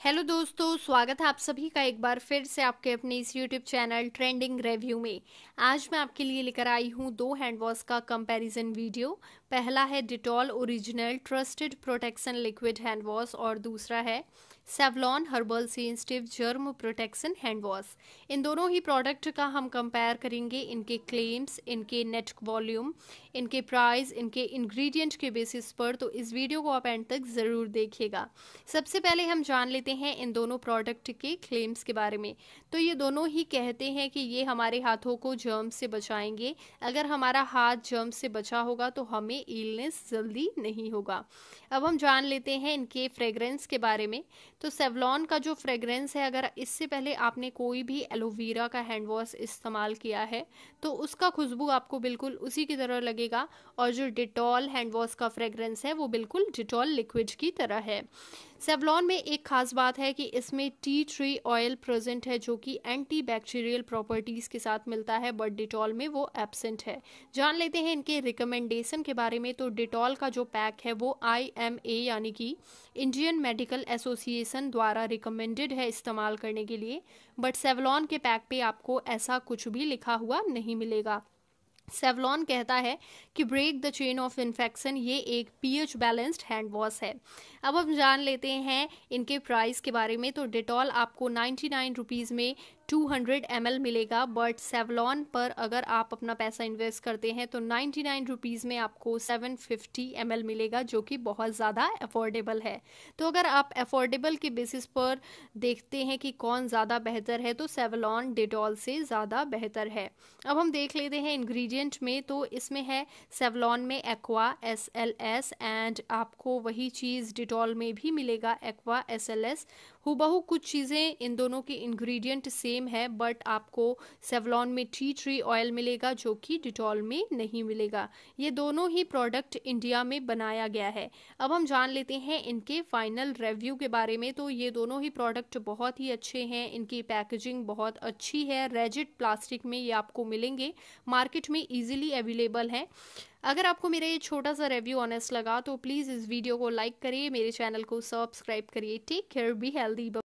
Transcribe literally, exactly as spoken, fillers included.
Hello दोस्तों, स्वागत है आप सभी का एक बार फिर से आपके अपने इस यूट्यूब चैनल ट्रेंडिंग रिव्यू में। आज मैं आपके लिए लेकर आई हूँ दो हैंड वॉश का कंपैरिजन वीडियो। पहला है Dettol original trusted protection liquid hand wash और दूसरा है Savlon herbal sensitive germ protection hand wash. इन दोनों ही प्रोडक्ट का हम कंपेयर करेंगे, इनके क्लेम्स, इनके नेट वॉल्यूम, इनके प्राइस, इनके इंग्रेडिएंट के बेसिस पर। तो इस वीडियो को आप एंड तक ज़रूर देखिएगा। सबसे पहले हम जान लेते हैं इन दोनों प्रोडक्ट के क्लेम्स के बारे में। तो ये दोनों ही कहते हैं कि ये हमारे हाथों को जर्म से बचाएंगे। अगर हमारा हाथ जर्म से बचा होगा तो हमें इलनेस जल्दी नहीं होगा। अब हम जान लेते हैं इनके फ्रेग्रेंस के बारे में। तो सेवलॉन का जो फ्रेग्रेंस है, अगर इससे पहले आपने कोई भी एलोवेरा का हैंड वॉश इस्तेमाल किया है तो उसका खुशबू आपको बिल्कुल उसी की तरह लगेगा। और जो डिटॉल हैंड वॉश का फ्रेग्रेंस है वो बिल्कुल डिटॉल लिक्विड की तरह है। सेवलॉन में एक खास बात है कि इसमें टी ट्री ऑयल प्रेजेंट है जो कि एंटी बैक्टीरियल प्रॉपर्टीज के साथ मिलता है, बट डिटॉल में वो एब्सेंट है। जान लेते हैं इनके रिकमेंडेशन के बारे में। तो डिटॉल का जो पैक है वो आई एम ए यानी कि इंडियन मेडिकल एसोसिएशन द्वारा रिकमेंडेड है इस्तेमाल करने के लिए, बट सेवलॉन के पैक पे आपको ऐसा कुछ भी लिखा हुआ नहीं मिलेगा। सेवलॉन कहता है कि break the chain of infection, ये एक पीएच बैलेंस्ड हैंड वॉश है। अब हम जान लेते हैं इनके प्राइस के बारे में। तो डिटॉल आपको नाइन्टी नाइन रुपीज़ में टू हंड्रेड एम एल मिलेगा, बट सेवलॉन पर अगर आप अपना पैसा इन्वेस्ट करते हैं तो नाइन्टी नाइन रुपीज़ में आपको सेवन फिफ्टी एम एल मिलेगा, जो कि बहुत ज़्यादा अफोर्डेबल है। तो अगर आप अफोर्डेबल के बेसिस पर देखते हैं कि कौन ज़्यादा बेहतर है तो सेवलॉन डिटॉल से ज़्यादा बेहतर है। अब हम देख लेते हैं इंग्रेडिएंट में। तो इसमें है सेवलॉन में aqua S L S and आपको वही चीज़ डिटॉल में भी मिलेगा, एक्वा एस एल एस। हूबहू कुछ चीज़ें इन दोनों के इंग्रेडिएंट सेम है, बट आपको सेवलॉन में टी ट्री ऑयल मिलेगा जो कि डिटॉल में नहीं मिलेगा। ये दोनों ही प्रोडक्ट इंडिया में बनाया गया है। अब हम जान लेते हैं इनके फाइनल रिव्यू के बारे में। तो ये दोनों ही प्रोडक्ट बहुत ही अच्छे हैं, इनकी पैकेजिंग बहुत अच्छी है। रेजिड प्लास्टिक में ये आपको मिलेंगे, मार्केट में इजीली अवेलेबल है। अगर आपको मेरा ये छोटा सा रिव्यू ऑनेस्ट लगा तो प्लीज़ इस वीडियो को लाइक करिए, मेरे चैनल को सब्सक्राइब करिए। Take care, be healthy.